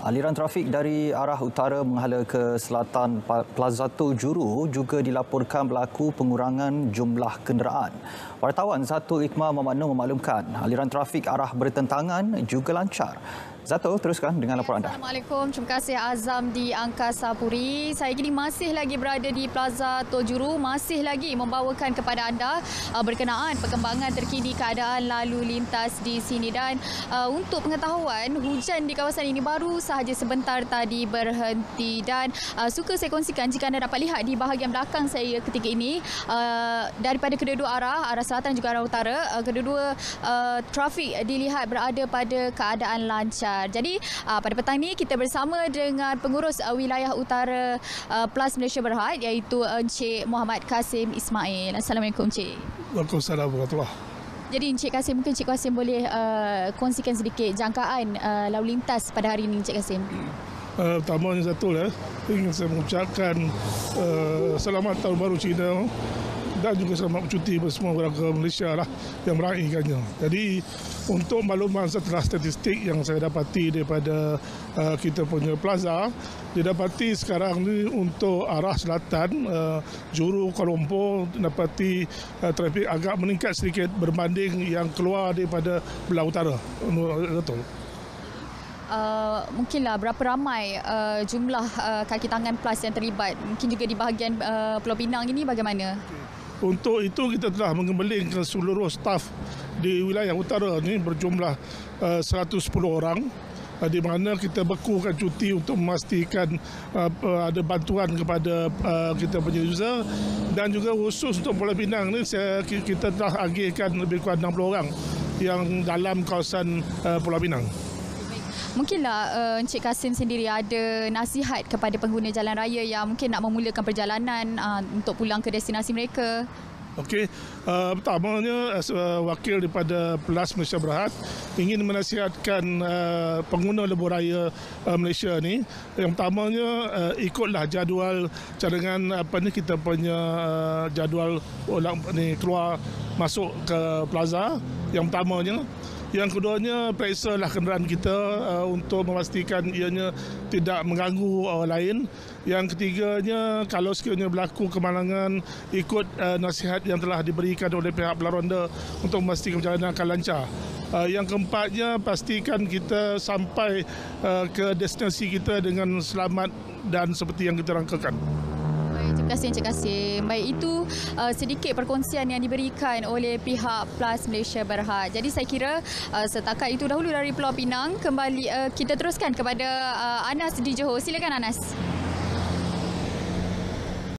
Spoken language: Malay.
Aliran trafik dari arah utara menghala ke selatan Plaza Juru juga dilaporkan berlaku pengurangan jumlah kenderaan. Wartawan Zato Iqmah Muhammad Noor memaklumkan aliran trafik arah bertentangan juga lancar. Zato, teruskan dengan laporan anda. Assalamualaikum. Terima kasih Azam di Angkasa Puri. Saya kini masih lagi berada di Plaza Juru, masih lagi membawakan kepada anda berkenaan perkembangan terkini keadaan lalu lintas di sini. Dan untuk pengetahuan, hujan di kawasan ini baru sahaja sebentar tadi berhenti. Dan suka saya kongsikan jika anda dapat lihat di bahagian belakang saya ketika ini, daripada kedua-dua arah selatan juga arah utara, kedua-dua trafik dilihat berada pada keadaan lancar. Jadi pada petang ini kita bersama dengan pengurus wilayah utara PLAS Malaysia Berhad, iaitu Encik Muhammad Kasim Ismail. Assalamualaikum Encik. Waalaikumsalam warahmatullahi. Jadi Encik Kasim, mungkin Encik Kasim boleh kongsikan sedikit jangkaan lalu lintas pada hari ini Encik Kasim. Pertamanya satu ingin saya mengucapkan selamat Tahun Baru Cina dan juga selamat bercuti bagi semua warga Malaysia yang meraihkannya. Jadi untuk makluman setelah statistik yang saya dapati daripada kita punya plaza, didapati sekarang ni untuk arah selatan Juru Kuala Lumpur dapati trafik agak meningkat sedikit berbanding yang keluar daripada belah utara. Betul. Mungkinlah berapa ramai jumlah kaki tangan PLAS yang terlibat, mungkin juga di bahagian Pulau Pinang ini bagaimana? Untuk itu kita telah mengembeling ke seluruh staf di wilayah utara ini berjumlah 110 orang, di mana kita bekukan cuti untuk memastikan ada bantuan kepada kita punya user. Dan juga khusus untuk Pulau Pinang ni kita telah agihkan lebih kurang 60 orang yang dalam kawasan Pulau Pinang. Mungkinlah Encik Kasim sendiri ada nasihat kepada pengguna jalan raya yang mungkin nak memulakan perjalanan untuk pulang ke destinasi mereka. Okey, pertamanya wakil daripada PLAS Malaysia Berhad ingin menasihatkan pengguna lebuh raya Malaysia ni. Yang pertamanya ikutlah jadual cadangan kita punya jadual keluar masuk ke plaza. Yang pertamanya. Yang keduanya, periksalah kenderaan kita untuk memastikan ianya tidak mengganggu orang lain. Yang ketiganya, kalau sekiranya berlaku kemalangan, ikut nasihat yang telah diberikan oleh pihak Belaronda untuk memastikan perjalanan akan lancar. Yang keempatnya, pastikan kita sampai ke destinasi kita dengan selamat dan seperti yang kita rangkakan. Terima kasih Encik Kasim. Baik, itu sedikit perkongsian yang diberikan oleh pihak PLAS Malaysia Berhad. Jadi saya kira setakat itu dahulu dari Pulau Pinang. Kembali kita teruskan kepada Anas di Johor. Silakan Anas.